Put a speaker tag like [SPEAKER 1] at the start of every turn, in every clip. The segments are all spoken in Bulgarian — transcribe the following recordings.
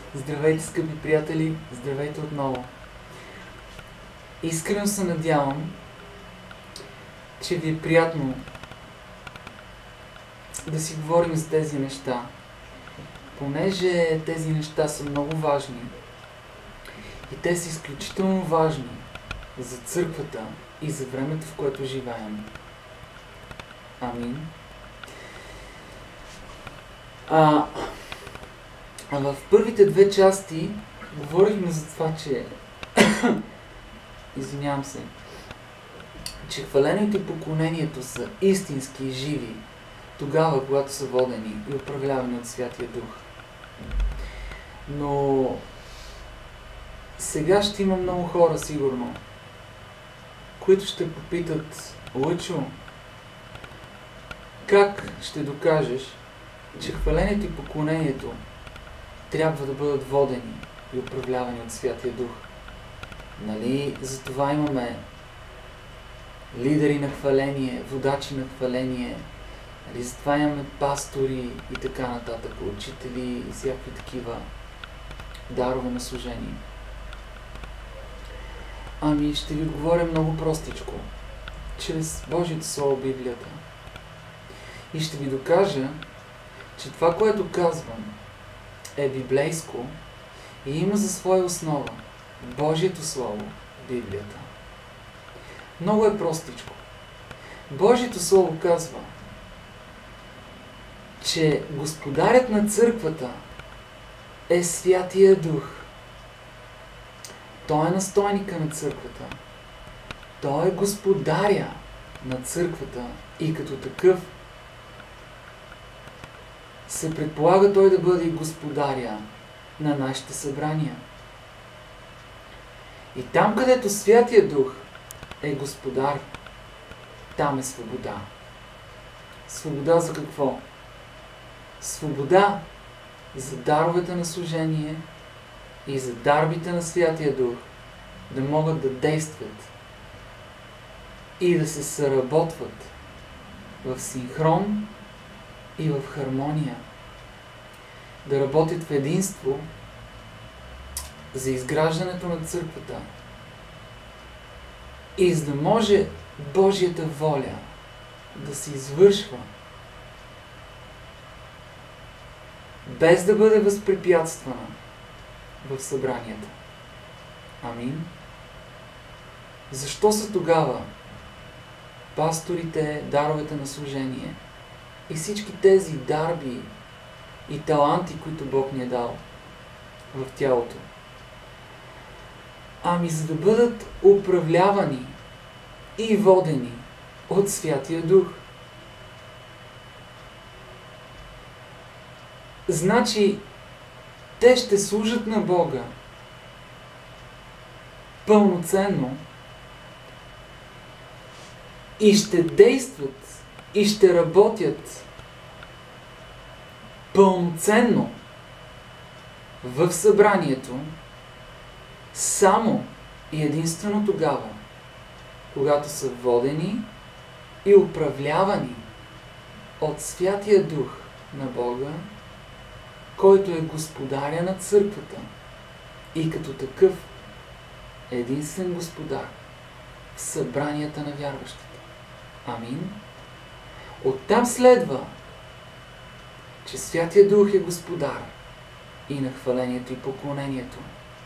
[SPEAKER 1] Здравейте, скъпи приятели! Здравейте отново! Искрено се надявам, че ви е приятно да си говорим за тези неща, понеже тези неща са много важни и те са изключително важни за църквата и за времето, в което живеем. Амин. В първите две части говорихме за това, че извинявам се, че хвалението и поклонението са истински и живи тогава, когато са водени и управлявани от Святия Дух. Но сега ще има много хора, сигурно, които ще попитат: Лъчо, как ще докажеш, че хвалението и поклонението трябва да бъдат водени и управлявани от Святия Дух? Нали, затова имаме лидери на хваление, водачи на хваление, нали, затова имаме пастори и така нататък, учители и всякакви такива дарове на служение. Ами ще ви отговоря много простичко, чрез Божието Слово, Библията. И ще ви докажа, че това, което казвам, е библейско и има за своя основа Божието Слово, Библията. Много е простичко. Божието Слово казва, че господарят на църквата е Святия Дух. Той е настойника на църквата. Той е господаря на църквата и като такъв се предполага той да бъде и господаря на нашите събрания. И там, където Святия Дух е господар, там е свобода. Свобода за какво? Свобода за даровете на служение и за дарбите на Святия Дух да могат да действат и да се съработват в синхрон и в хармония. Да работят в единство за изграждането на църквата и за да може Божията воля да се извършва без да бъде възпрепятствана в събранията. Амин. Защо са тогава пасторите, даровете на служение и всички тези дарби и таланти, които Бог ни е дал в тялото? Ами за да бъдат управлявани и водени от Святия Дух. Значи, те ще служат на Бога пълноценно и ще действат и ще работят пълноценно в събранието само и единствено тогава, когато са водени и управлявани от Святия Дух на Бога, който е господаря на църквата и като такъв единствен господар в събранията на вярващите. Амин. Оттам следва, че Святия Дух е господар и на хвалението и поклонението.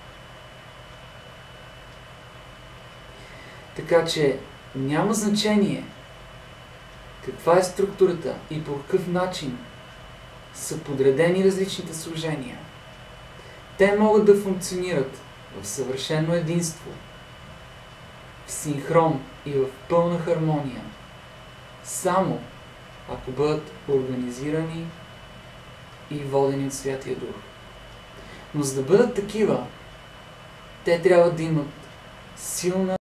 [SPEAKER 1] Така че няма значение каква е структурата и по какъв начин са подредени различните служения. Те могат да функционират в съвършено единство, в синхрон и в пълна хармония, само ако бъдат организирани и водени от Святия Дух. Но за да бъдат такива, те трябва да имат силна